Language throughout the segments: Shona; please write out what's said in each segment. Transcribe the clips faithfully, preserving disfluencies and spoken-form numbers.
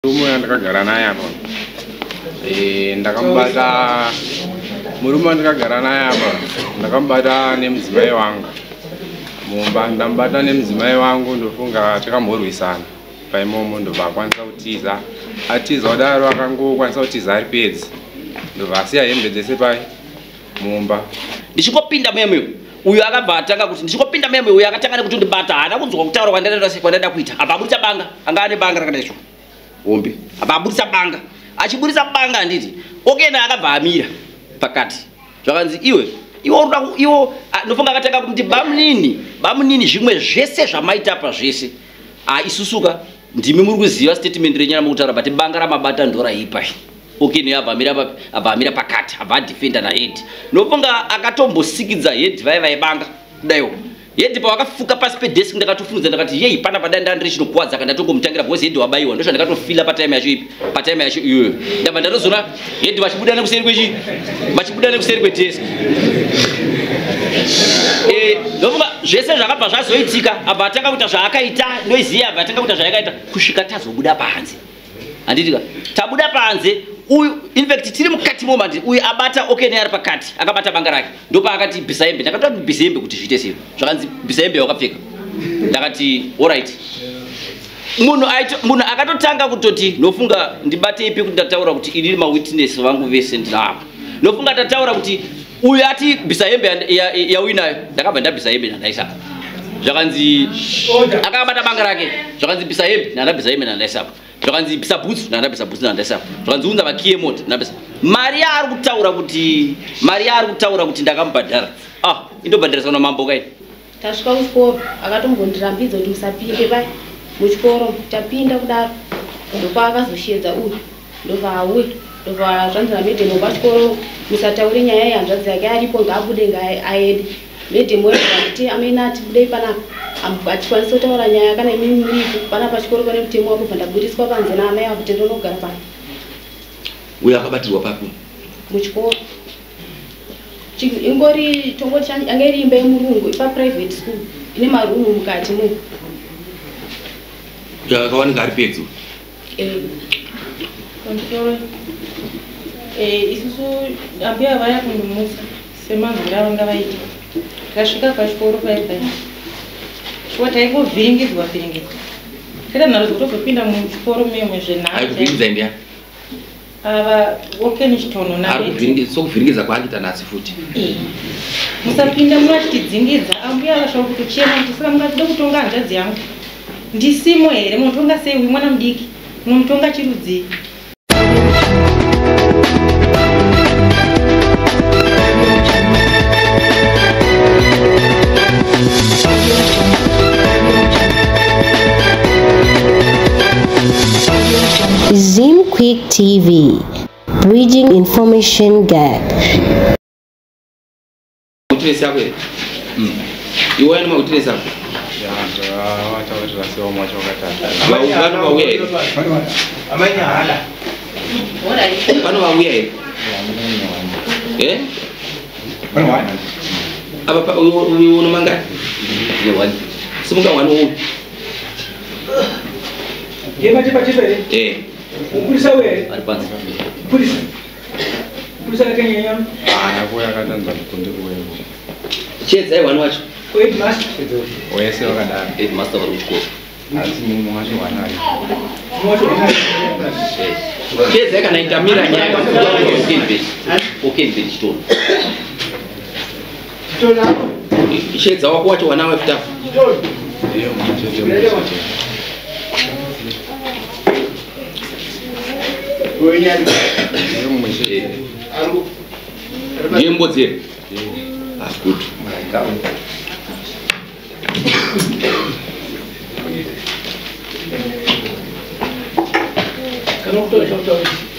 Murume wandakagara naye apa eh ndakambata murume wandakagara naye apa ndakambata nemudzimai wangu mumba ndambata nemudzimai wangu ndofunga takamborwisana paimomo ndobva akwanisa kutiza atiza kudaro akangokwanisa kutiza ari pedzi ndobva asiya hembe dzese pai mumba ndichikopinda meme uyu akabva atanga kuti ndichikopinda meme uyu akatanga kuti ndibata hana kunzwa kutaura kwandanda kwandanda kuita apa abudisa banga anga ane banga rakadaizvo ombi apa abudisa banga achibudisa banga anditi okena akabva amira pakati zvakanzi iwe iwo iwo ndofunga akatanga kuti bamunini bamunini zvimwe zvese zvamaita pa zvese a isusuka ndimi muri kuziva statement renyana mukutaura bati banga ramabata ndora ipa okay ne avamira pa avamira pakati ava defender na head nofunga akatombosikidza head vai vai banga kudayo head pa wakafuka pasi pe desk ndakatofunza ndakati yei pana padanda ndiri chinokwadza kana tongomutangira because head wabaiwa ndosha ndakatofila pa time yacho ipi pa time yacho iyo ndaba ndarozona head vachibuda nekuseri kwechi vachibuda nekuseri kwe desk eh nofunga zvese zvakabva zvazoitika abva atanga kuita zvaakaita noiziya abva atanga kuita zvaakaita kusvika tazobuda panze anditika tabuda panze uyu in fact tiri mukati moment uyu abata okay ne ari pakati akabata banga rake ndopa akati bisaembe ndakatoti bisaembe kuti zvite sei zvakanzi bisaembe wakapfeka ndakati all right munhu aito munhu akatotanga kutoti nofunga ndibate ipi kuti ndataura kuti ini ma witness vangu vese ndilapa nofunga tataura kuti uyu ati bisaembe ya, ya winayo ndakabva ndabisaembe nandaisaka zvakanzi akabata banga rake zvakanzi bisaembe nandabisaembe nandaisaka zvakanzi bisa boots nanda bisa boots nanda sapa zvakanzi unza vakiye mota nanda bisa mari ari kutaura kuti mari ari kutaura kuti ndakambhadhara ah indobhadhara sana mambo kai tasvika kuchikoro akatongondirambidza kuti musapinde pai muchikoro tapinda kudaro ndopa akazoshedza uyu ndobva auya ndobva zvanzira medhemo pachikoro musataure nyaya yehanzvadzi yake aripo ngaabude ngaaende medhemo kuti amenati budei panapa achikwanisa kutaura nyaya kana imimi muripo pana pachikoro pane mutemo wako bvandaburiswa panze naamai avo kuti ndonogara pano uyo akabatirwa papi muchikoro ingori tongoti anga iri imba yemurungu ipa private school ine marumu mukati mu yakawanika ari pedyo isusu ambuya vaya kundomusa semanzira vanga vaita tasvika pachikoro paipai shwa taingovhiringidzwa vhiringidzwa teta nharo dzokutozopinda muchikoro memwe zvenhaaivhiringidza ava okeni chitono sokuvhiringidza kwaandiita nhasi futi musapinda munatidzingidza ambuya akasvaka kutochema kuti saka mungatida kutonga hanzvadzi yangu ndisimo here munotonga sei uyu mwana mudiki munomutonga chirudzii Zim Quick T V, bridging information gap. Utilese yako ile? Mm. Iwe ni mautilese yako? ya ndo wata watu wasio mwacho katata Bano wa wewe. Amanya hala. Bano wa wewe. Eh? Bano wa. Apa pa uyu manga? Ye wani. Simunga wani uyu. Yema tipa tipa eh. Eh. Ukulisa wewe. Alipanza. Ukulisa. Ukulisa kanya nyama. ah nakuya katanza kundi kuwewe Cheza yeye wani wacho. Kwa hiyo master. wese wakadara Eh master wa uchiko. asi mungu mwacho wanayo Mwacho wanayo. Cheza yeye kana itamira nyaya kwa kimbe. Ukimbe chitoro. Chitoro hapo. Cheza wako wacho wanawe fitafu. Chitoro. iyo mwacho Wenyani. iyo mwacho Aru. Jembo zile. Ah good. Kano kutoa kutoa.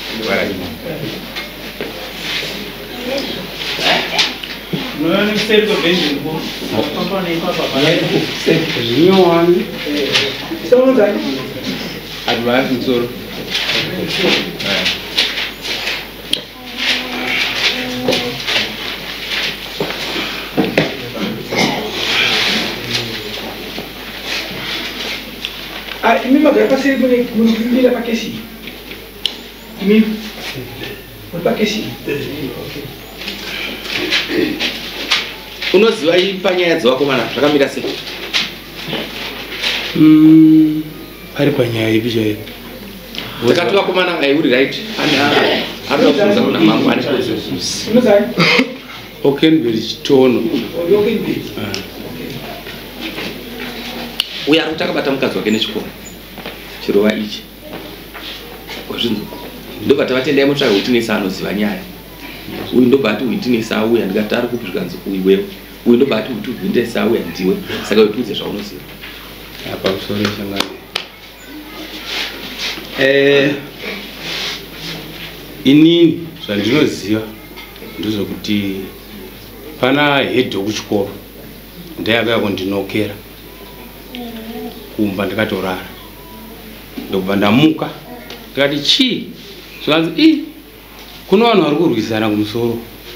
Não nem sei do bem do bom. Papa nem papa. sempre zinho wani Estão no daí. advance nsoro Ah, mimi magari passei por aqui, por aqui, por aqui. Ini. Pakeshi. Unoziva panyaya dzevakomana zvakamira sei? Mm, pari panyaya ipi chaiyo? Takati vakomana uri right anoda kubvunza kuna mangu ane Unozai? Okenberry chitono. Okenberry. uyo ari kuti akabata mukadzi wake nechikoro chirova ichi wazvinzo ndobva tavatendai mutsvaga witinesi anoziva nyaya uyu ndobati witinesi auya ndikati ari kupi zvikanzi uiwewo uyu ndobati kuti witinesi auya ndiwe saka wetiudze zvaunoziva pamusoro shangani eh inini zvandinoziva ndezvokuti pana head wekuchikoro ndayakauya kundinokera kumba ndikatorara ndobva ndamuka ndikati chii zvikanzi i kuno vanhu vari kurwisana kumusoro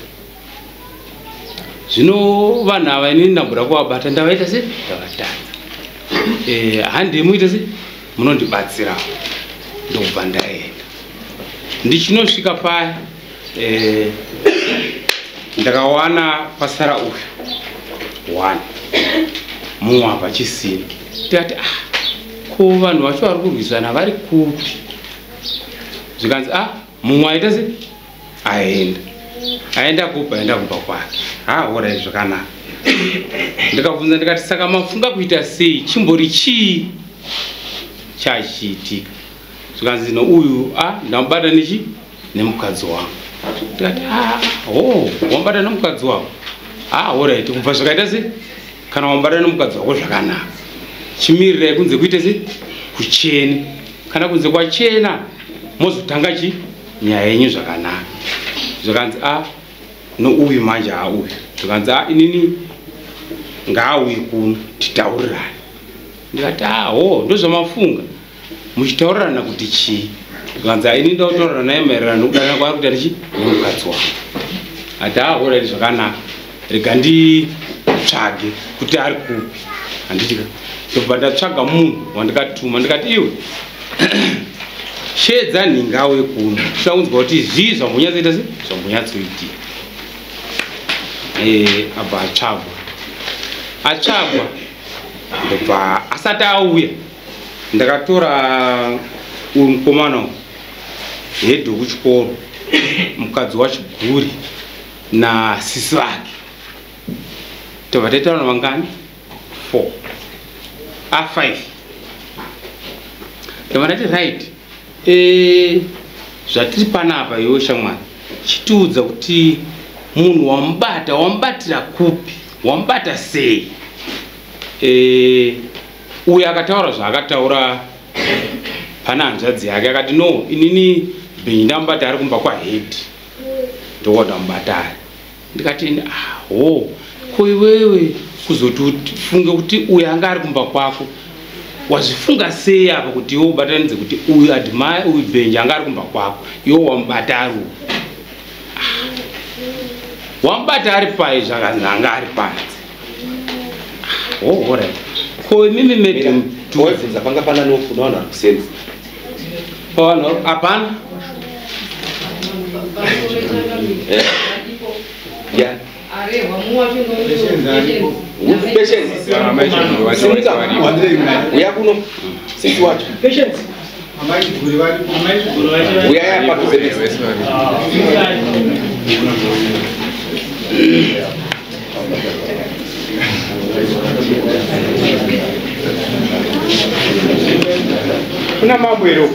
zvino vanhu ava inini ndambuda kuvabata ndavaita se ndavatadza eh handimuite se munondibatsirawo ndobva ndaenda ndichinosvika paya eh ndakawana pasara uyu one mumwe apa chisina tikati ah ko vanhu vacho vari kurwisana vari kupi zvikanzi ah mumwe aita se aenda aenda kupi aenda kumba kwake ha orai zvakanaka ndikabvunza ndikati saka mafunga kuita sei chimbori chii chachiitika zvikanzi no uyu ah ndamubata nechi nemukadzi wangu ndikati ah oh wambata nemukadzi wako ah orait kubva zvakaita se kana wambata nemukadzi wako zvakanaka chimirirai kunze kuite se kuchene kana kunze kwachena mozotanga chi nyaya yenyu zvakanaka zvikanzi ah no uyu manje auyu zvikanzi ah inini ngaauye kuno titaurirane ndikati ah ho ndozvamafunga muchitaurirana kuti chii zvikanzi ah inini ndakutaurira naye maererano nokudana kwaari kuita ndichi nemukadzi wangu ati ah oraiti zvakanaka rega nditsvage kuti ari kupi handitika ndobva ndatsvaga munhu wandikatuma ndikati iwe shedza nhinga auye kuno tichaunzwa kuti zvii zvambonyatsoita se zvambonyatsoitika eh abva atsvagwa atsvagwa ndobva asati auya ndakatora uyu mukomana hedhi wekuchikoro mukadzi wachiguri nasisi vake tobva taitaura navangani four a five tobva ndati right eh zvatiri panapa iwe shamwari chitiudza kuti munhu wamubata wamubatira kupi wamubata sei eh uyu akataura zvaakataura pana hanzvadzi yake akati no inini bhenyi ndamubata ari kumba kwahedhi ndowandamubata ari ndikati ah ho ko iwewe kuzoti funge kuti uyu anga ari kumba kwako wazvifunga sei apa kuti iwe ubatanidze kuti uyu adhimai uyu bhenji anga ari kumba kwako iwe wamubata ari uyu wamubata ari pai zvakanzi anga ari panze oh alright ko mimi madam tuwebvunza panga pana nofuna vanhu vari kusenza pano hapana ya uya kuno sisi wacho uyaya pakuzebesa kuna mambo ero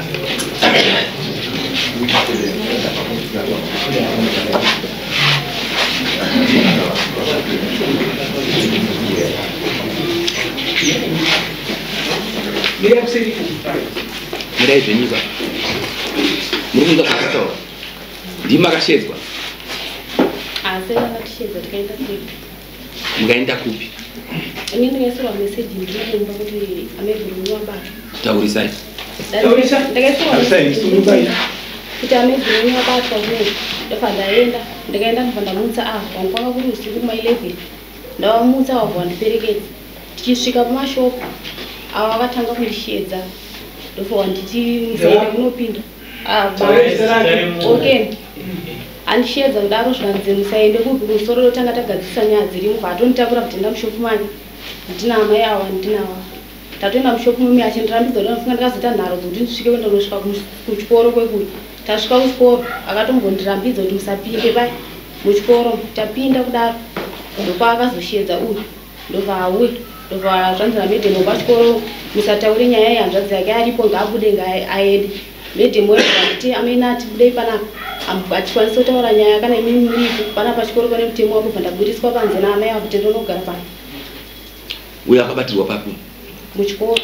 mirai zvenyika muri kunza zvakataura ndimi makashedzwa asi vakatishedza tikaenda kupi mukaenda kupi ini ndakaisirwa meseji ndinokumba kuti amebhurumi wabata taurisai ndakaisirwa kuti amebhurumi wabatwa kuno ndofa ndaenda ndikaenda kubva ndamutsa avo vangu kwanga kuri usiku kuma eleven ndavamutsa wabva wandiperekedza tichisvika pamashopu avo vakatanga kundishedza ndofa wanditi musaenda kunopinda Ah, okay. Andishedza kudaro zvanzi musaende kupi musoro lotanga tagadzisa nyaya dzirimo vatonditakura kuti ndamushopu mani ndina amai awa ndinawa tatoenda mushopu mumi achindirambidza kuti anofunga ndikazoita nharo dzokuti ndisvike kwenda kunosvika kuchikoro kwekuri tasvika kuchikoro akatongondirambidza kuti musapinde pai muchikoro tapinda kudaro ndopa akazoshedza uyu ndobva auwe ndobva zvanzira medhemo pachikoro musataure nyaya yehanzvadzi yake aripo ngaabude ngaaende medhemo wezvati amenati budei panapa achikwanisa kutaura nyaya kana imimi muripo pana pachikoro pane mutemo wako bva ndaburiswa panze naamai ako kuti ndonogara pano. Uyo akabatirwa papi? Muchikoro.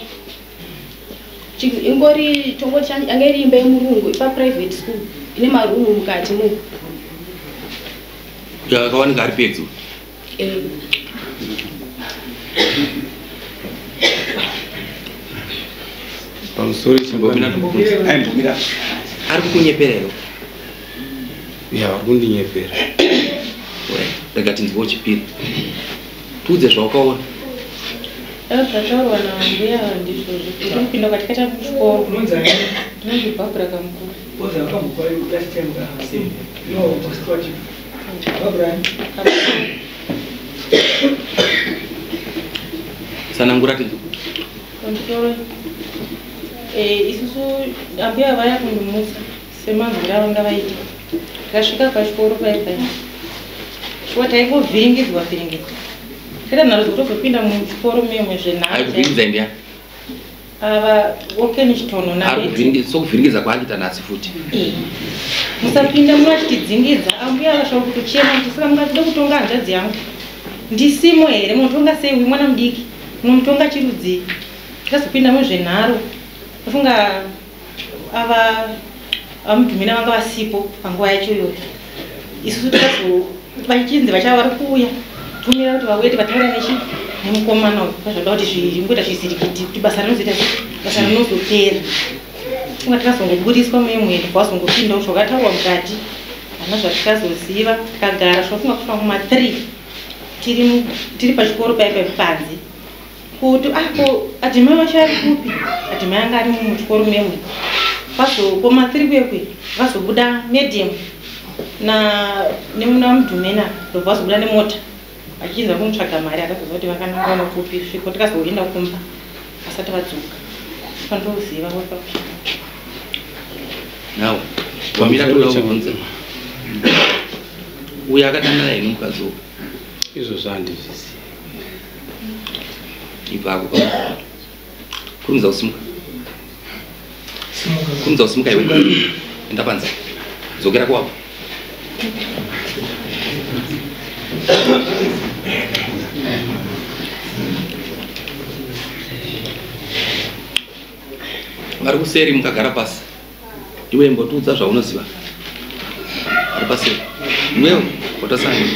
Ingori tongo anga iri imba yemurungu ipa private school ine marumu mukati mo. Yakawanika ari pedyo? Eh. Pamusoro chimbomina ndobvunza. Ai mbomira. Ari kukunyeperero? Ya, kundinyepera. Ore, rega tinzwo chipiri. Tudze zvawakaona. Zvataurwa nambuya ndizvo zvekuti kupinda katikati kuchikoro ndinozvibhabhura kamukuru. Sanangura tinzo. Kontrol. Eh, isusu ambuya vaya kundimusa semazira vanga vaita. Kasvika pachikoro paipai. Chikuva taingovhiringidzwa vhiringidzwa. Kada nharo dzokutozopinda muchikoro memwe zvenharo. Aikuvhiringidza ndiani? Ava okay nechitono na. Arikuvhiringidza sokuvhiringidza kwaakita nhasi futi. Musapinda munachitidzingidza ambuya akasvika kutochema kuti saka mungatoda kutonga hanzvadzi yangu. Ndisimo here munotonga sei uyu mwana mudiki? Munomutonga chirudzii? Tikazopinda muzvenharo. Ndafunga ava amudhumina vanga vasipo panguva yacho iyoyo. Isusu tikazo vachinzi vachava vari kuuya. Tumira kuti vawete vataura nechi nemukomana uyu vazvada kuti zvingoita zvisirikiti kuti basa rinozoita basa rinozopera. Funga tikazongoburiswa memwe kwazongopinda kuti zvakataurwa mukati hana zvatikazoziva tikagara zvofunga kusvika kuma three tiri tiri pachikoro paipai panze kuti ako adhimai vacho ari kupi adhimai anga ari muchikoro memwe vazokoma three kwekwe vazobuda medium na nemuna mudhumena ndobva vazobuda nemota achinza kumutsvaga mari akazoziva kuti vakananga nokupi sviko tikazoenda kumba vasati vadzoka pandoziva wakakusha nawo wamira toda kubvunza uyo akatangana ine mukadzi uyu izvo zvandizvisi ipako kurumidza kusimuka kurumidza kusimuka iwe enda panze dzokera kwako vari kuseri mukagara pasi iwe mbotudza zvaunoziva ari paseri iwewe watasani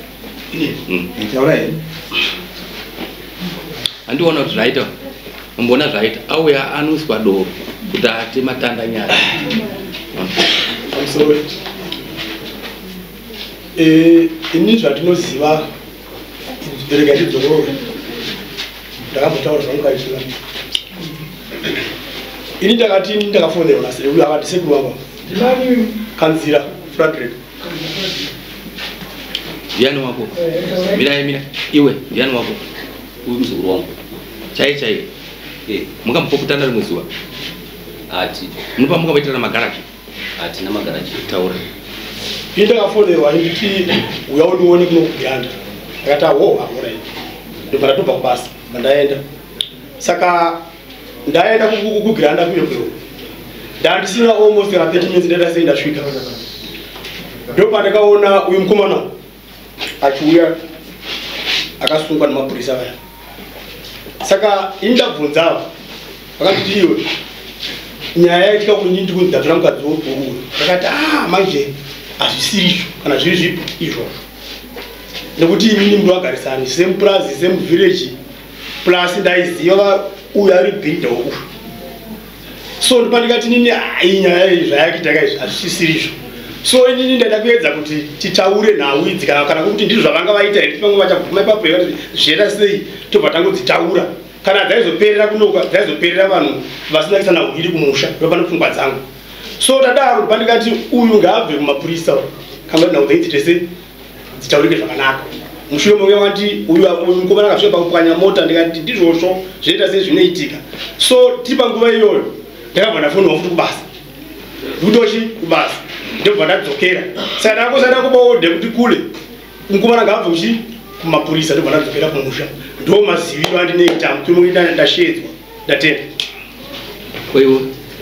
handiona kuti zvaita mbona zvaita auya anoswa doro kuti ate matanda nyara ini zvatinoziva rega ndidzorore ndakambotaura zvamukaitira ini ndakati ndakafonera nase uyu akati sekuru wangu ndinani kanzira Frederick ndiani wako mira mira iwe ndiani wako uyu muzukuru wangu chai chai eh mukampoputana rimwe zuva ati munopa mukavaitira magaraji ati na magaraji taura ini ndakafonerwa nditi uya undione kuno kugiranda akati awo akora ini ndobva ndatobva kubasa ndaenda saka ndaenda kugiranda kuyo kuyo ndandisina almost thirty minutes ndaenda sei ndasvika ndopa ndakaona uyu mukomana achiuya akasungwa nemapurisa vaya saka ini ndabvunza vakati iwe nyaya yaitika kuti nditi kunzi ndatora mukadzi wokuruwe akati ah manje hazvisiri izvo kana zviri zvipi izvozvo nekuti inini mndu agarisani same plus same village plus ndaiziva uyu ari bhilda uyu so ndopa ndikati nini ai nyaya zvayakitaka izvi hazvisiri izvo so inini ndaida kuedza kuti titaure nhau idzi kana kana kuti ndizvo zvavanga vaita here pamwe vachabvuma ipapo here zvienda sei tobva tangodzitaura kana dzaizoperera kunoka dzaizoperera vanhu vasina kuisa nhau iri kumusha ndopa nepfungwa dzangu so tadaro pandikati uyu ngabve kumapurisa kamba na uzaiti tese zitaurike zvakanaka mushure mumwe wati uyu uyu mukomana akasvika pakupwanya mota ndikati ndizvozvo zvoita sei zvinoitika so tiri panguva iyoyo ndakabva ndafonwa futi kubasa ndochi kubasa ndobva ndadzokera saka ndakosada kubaodhe kuti kule mukomana ngabve kuchi kumapurisa ndobva ndadzokera kumusha ndo maziviro andinoita mukuru ndashedzwa ndatenda koiwo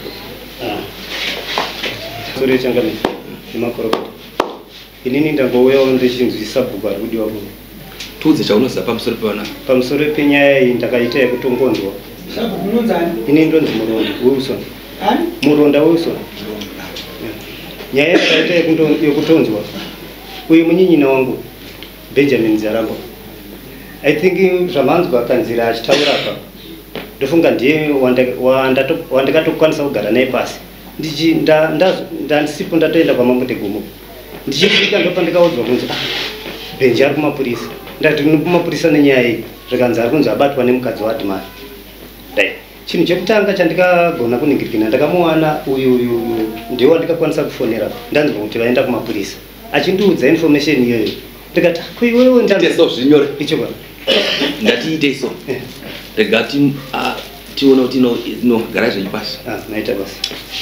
sore changani nemakorokota inini ndangouyawo ndichinzwisa bhuku ari kudiwa muno tudze chaunoziva pamusoro pevana pamusoro penyaya iyi ndakaita yekutongonzwa inini ndonzi muronda wilson muronda wilson nyaya yakaita yekutonzwa uyu munyinyina wangu Benjamin Zaramba I think zvamanzwa kanzira achitaura apa ndofunga ndiye wandikatokwanisa kugara naye pasi ndichi ndandisipo ndatoenda kwamambote gumo ndichifika ndopa ndikaudzwa kunzi Benji ari kumapurisa ndati kumapurisa nenyaya iyi zvikanzi ari kunzi abatwa nemukadzi waDimari dai chinhu chekutanga chandikagona kuningirikina ndakamuwana uyu uyu ndiwo wandikakwanisa kufonera ndanzwa kuti vaenda kumapurisa achindiudza information iyoyo ndikati kuiwewe ndandizvinyore icho baba ngatiite so rega tione kuti inogara zvenyu pasi naita basi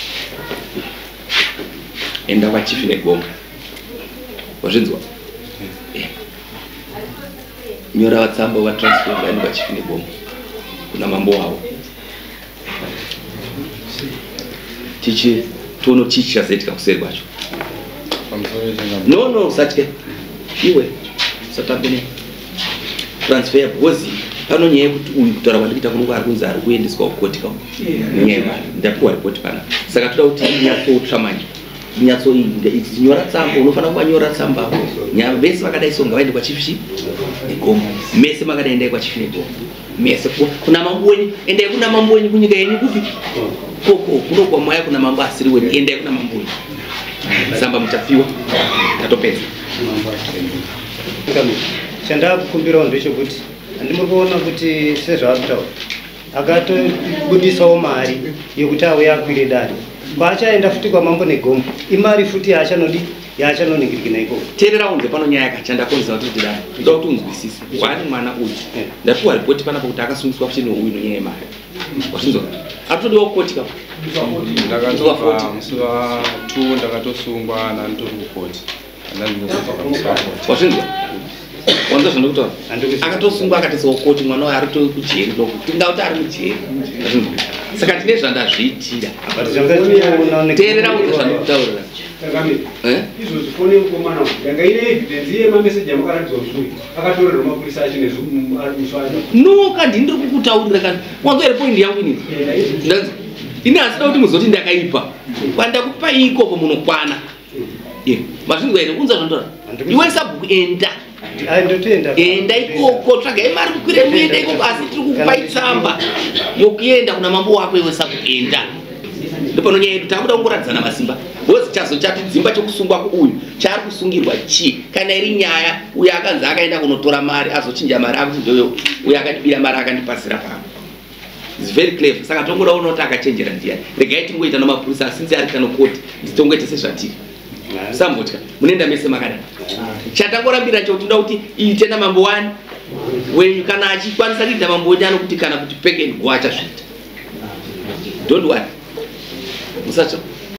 enda kwachifi negomba wazvinzwa nyora vatsamba vatransfer vaenda kwachifi negomba kuna mambo wavo tichi tione kuti chii chichazoitika kuseri kwacho no no usatye iwe usatambene transfer because pano nyaya yekuti uyu kutaura kwandikuita kunonga ari kunzi ari kuendeswa kukoti kauko nenyaya yemari ndapiwa ripoti pana saka toda kuti inyatsoutramanya inyatso nyora tsamba unofanira kuvanyora tsamba nyaya vese vakadai so ngavaende kwachifi negomba mese makadai endai kwachifi negomba mese kuna mambo wenyu endai kuna mambo wenyu kunyika yenyu kupi koko kunokwa mwaya kuna mambo asiri wenyu endai kuna mambo wenyu tsamba muchapiwa tatopedza chandakukumbirawo ndechekuti handimuri kuona kuti sezvaakutaura akatobudisawo mari yekuti auya akwire dare paachaenda futi kwamambo negomba imari futi yaachanodi yaachanoningirikina ikoko teerera unze pano nyaya yakachanda konza kuti ndidai ndoda kuti unzwisise kwaani mwana uyu ndapiwa ripoti panapa kuti akasungiswa kuchino uyu nonyaya yemari wazvinzwa atodiwa kukoti kapo ndakatobva musi wa two ndakatosungwa nanditori kukoti wazvinzwa wanza zvandokutaura akatosungwa akatisawo koti mwana wayo ari kujeri doko tingauti ari mujeri wazvinzwa saka tine zvandazviitira teerera unze zvandokutaurira izvozvi fone mukomana yanga ine evidence yemameseji amakaratidzwa kusuri akatorerwa mapurisa achine muswaja no kandi ndiri kukutaurira kandi wanzoere point yangu inini ndanzi ini asida kuti muzoti ndakaipa pandakupa ikoko munokwana mazvinzwa ine unza zvandora iwe sabhuku enda enda ikoko tsvaga imari kukwire kuenda ikoko asi tiri kukupai tsamba yokuenda kuna mambo wako iwe sabhuku enda ndopano nyaya yedu takuda kungoradzana masimba hozi chazo chati dzimba chokusungwa kuuyu chaari kusungirwa chii kana iri nyaya uyo akanzi akaenda kunotora mari azochinja mari akuti ndoyo uyo akandibira mari akandipasira pano is very clever saka tongoda uno kuti akachenjera ndiani regai tingoita namapurisa asinzi ari kanokoti nditongoita sezvatiri sambotya munoenda mese makadai chatangorambira cho tinoda kuti iite namambo wani wenyu kana achikwanisa kuita mambo wenyu anokuti kana kuti peke and go achazviita don't worry musacho